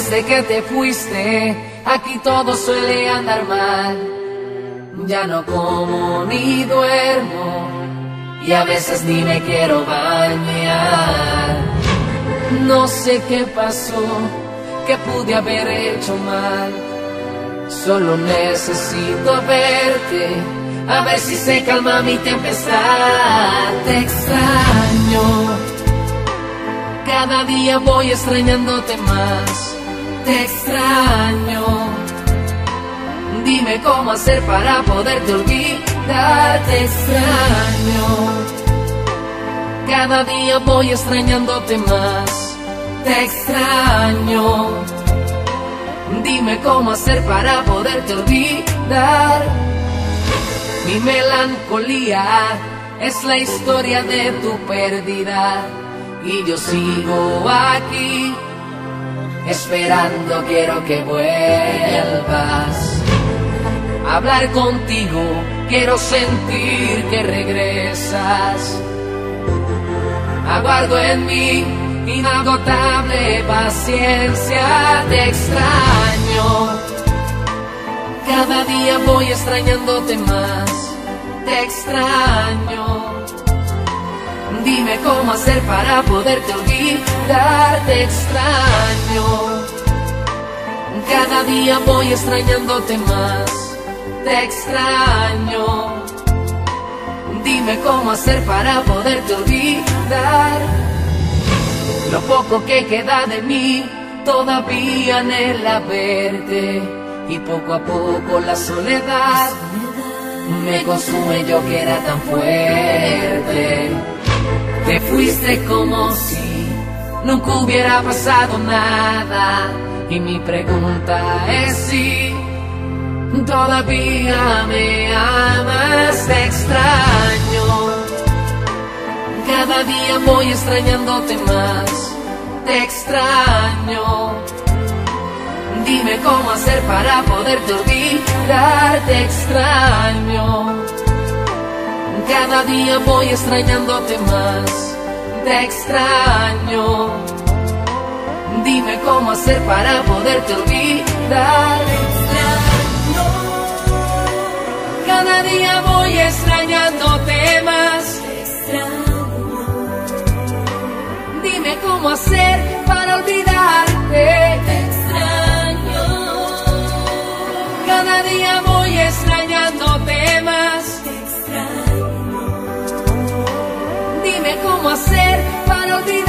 desde que te fuiste, aquí todo suele andar mal. Ya no como ni duermo y a veces ni me quiero bañar. No sé qué pasó, qué pude haber hecho mal. Solo necesito verte, a ver si se calma mi tempestad. Te extraño, cada día voy extrañándote más. Te extraño, dime cómo hacer para poderte olvidar. Te extraño, cada día voy extrañándote más. Te extraño, dime cómo hacer para poderte olvidar. Mi melancolía es la historia de tu pérdida y yo sigo aquí esperando, quiero que vuelvas a hablar contigo, quiero sentir que regresas. Aguardo en mí inagotable paciencia. Te extraño, cada día voy extrañándote más. Te extraño, dime cómo hacer para poderte olvidar. Te extraño, cada día voy extrañándote más. Te extraño, dime cómo hacer para poderte olvidar. Lo poco que queda de mí todavía anhela verte y poco a poco la soledad me consume, yo que era tan fuerte. Te fuiste como si nunca hubiera pasado nada y mi pregunta es si todavía me amas. Te extraño, cada día voy extrañándote más. Te extraño, dime cómo hacer para poderte olvidar. Te extraño, cada día voy extrañándote más. Te extraño, dime cómo hacer para poderte olvidar. Cada día voy extrañándote más. Dime cómo hacer para olvidarte. Te extraño, cada día voy extrañándote más. Te extraño, dime cómo hacer para olvidarte.